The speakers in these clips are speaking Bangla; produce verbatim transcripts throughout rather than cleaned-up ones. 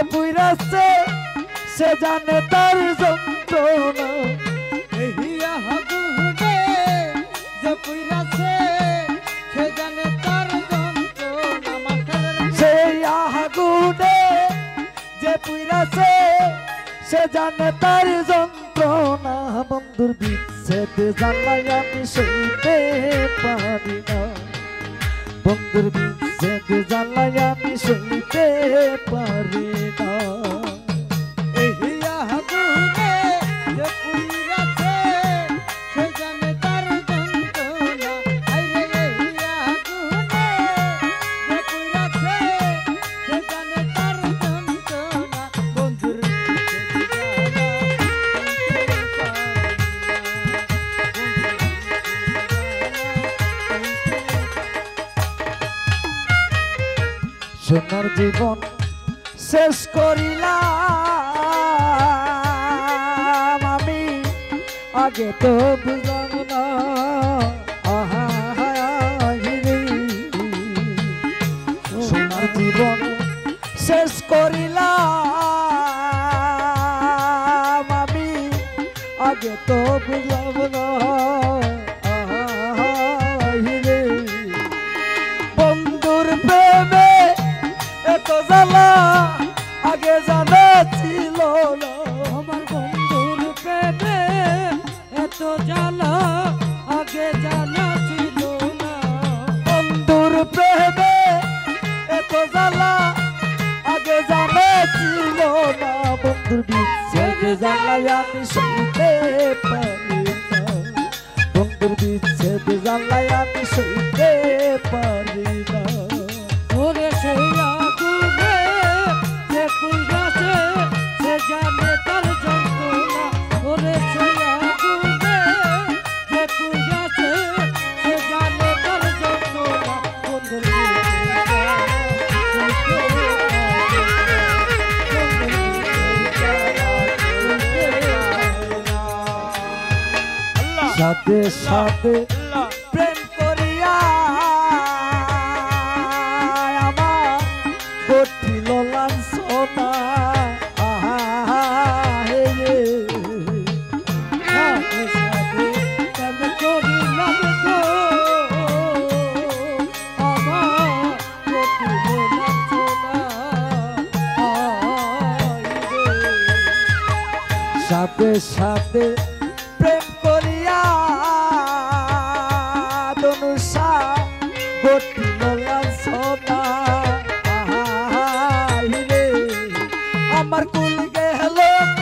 পুইরাছে সে জানে তার যন্ত্রণা এই আগুনে যে পুইরাছে সে জানে তার যন্ত্রণা সেই আগুনে যে পুইরাছে সে জানে তার যন্ত্রণা বন্ধুর বিচ্ছেদ জ্বালায় আমি সইতে পারি না বন্ধুর বিচ্ছেদ জ্বালায় আমি সইতে পারি না এই আগুনে যে পুইরাছে সে জানে তার যন্ত্রণা আইরে এই আগুনে যে পুইরাছে সে জানে তার যন্ত্রণা বন্ধুর সোনার জীবন শেষ করিলাম আমি আগে তো বুঝলাম না আহা রে সোনার জীবন শেষ করিলাম আমি আগে তো বুঝলাম না বন্ধুর প্রেমে এত জ্বালা আগে জানা ছিল না আমার বন্ধুর প্রেমে এত জ্বালা আগে জানা ছিল না বন্ধুর প্রেমে এত জ্বালা আগে জানা ছিল না বন্ধুর বিচ্ছেদ জ্বালায় আমি সইতে পারি না বন্ধুর বিচ্ছেদ জ্বালায় আমি সইতে পারি না ওরে সেই আগুনে যে পুইরাছে সে জানে তার যন্ত্রণা ওরে সেই আগুনে যে পুইরাছে সে জানে তার যন্ত্রণা বন্ধুর সাথে সাথে প্রেম করিয়া আমার গঠিল লাঞ্ছনা আহা হে রে সাথে সাথে প্রেম করিলাম গো আমার গঠিল লাঞ্ছনা সাথে সাথে প্রেম করিয়া ধনুষা গঠিল লাঞ্ছনা আহা রে আমার কুল গেল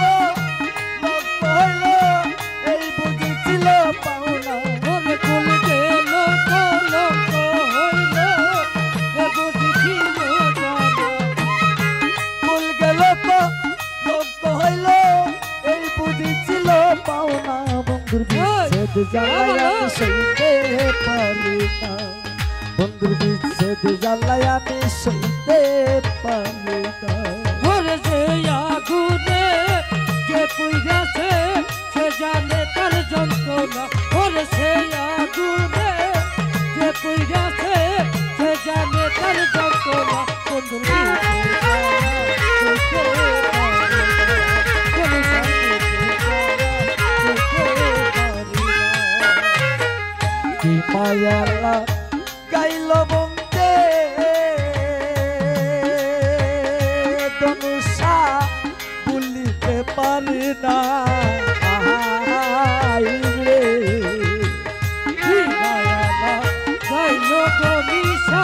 হইল এই বুঝেছিল পাওনা ওরে কুল গেল কলঙ্ক হইল এ বুঝিছিল জানা কুল গেল লক্ষ হইল এই বুঝেছিল পাওনা বন্ধুর বিচ্ছেদ জ্বালায় আমি সইতে পারি না বন্ধুর বিচ্ছেদ জ্বালায় আমি সইতে পারি না ওরে যে আগুনে যে পুইরাছে সে জানে তার যন্ত্রণা ওরে সে আগুনে যে পুইরাছে সে জানে তার যন্ত্রণা বন্ধুর কি মায়ালা গাইল বন্দে ধনুষা বলিতে পারি না রে কি মায়ালা গাইল গনিশা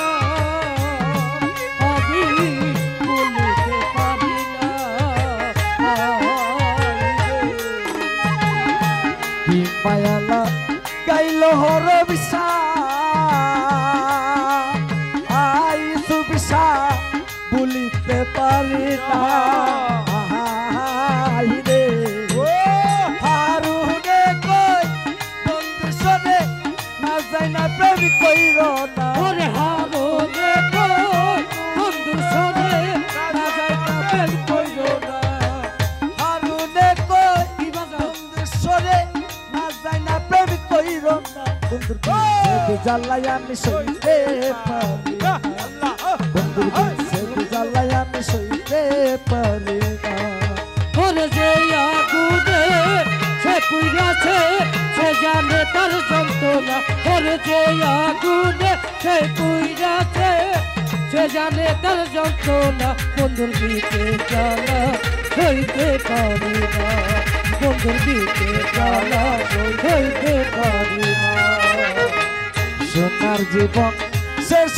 আমি বলিতে পারি না কি মায়ালা গাইল হর বিশা আই সুবিশা বলিতে পারি না রে হারুনে কই বন্ধু শোনে না যাই না প্রেম কইর না ওরে হারুনে কই বন্ধু শোনে না যাই না প্রেম কইর না হারুনে কই বন্ধু শোনে না যাই না প্রেম কইর না বন্ধুর বিচ্ছেদ জ্বালায় আমি সইতে পারি না বন্ধুর বিচ্ছেদ জ্বালায় আমি সইতে যে আগুনে সে পুইরাছে সে জানে তার যন্ত্রণা বন্ধুর দিকে জ্বালা হইতে পারি না বন্ধুর দিকে জ্বালা হইতে পারি না সোনার জীবন শেষ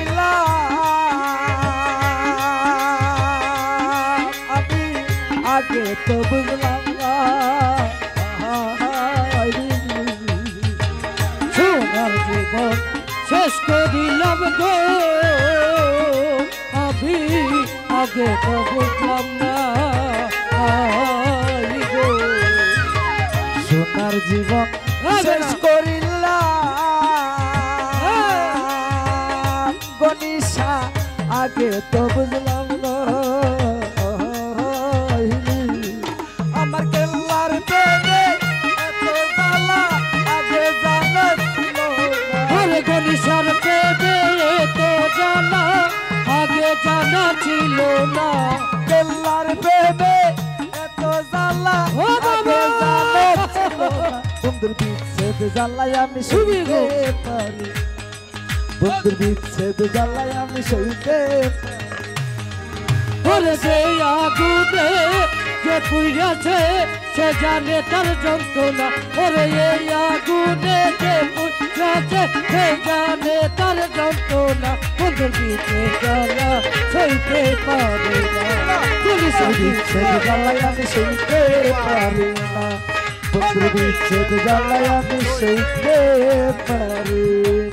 করিলাম আমি আগে তো বুঝলাম না সোনার জীবন শেষ করিলাম গো আমি আগে তো বুঝলাম না গো সোনার জীবন শেষ করিলাম গনিশা আগে তো বুঝলাম না আমার কেল্লার পেটে এত জ্বালা আগে জানা ছিল আরে গনিশার পেটে তো জানা আগে জানা ছিল না কেল্লার পেটে এত জ্বালা ও বাবা! আগে জানা ছিল না বন্ধুর বিচ্ছেদ জ্বালায় আমি শুইতে পারি বন্ধুর বিচ্ছেদ জ্বালায় আমি শুইতে ওরে যে আগুনে যে পুইরাছে সে জানে তার যন্ত্রণা ওরে এই আগুনে যে পুইরাছে সে জানে তার যন্ত্রণা বন্ধুর দিকে জ্বালা সইতে পারে না পুলিশের বিচ্ছেদ জ্বালায় আমি শুইতে পারি না বন্ধুর বিচ্ছেদ জ্বালায় আমি শুইতে পারি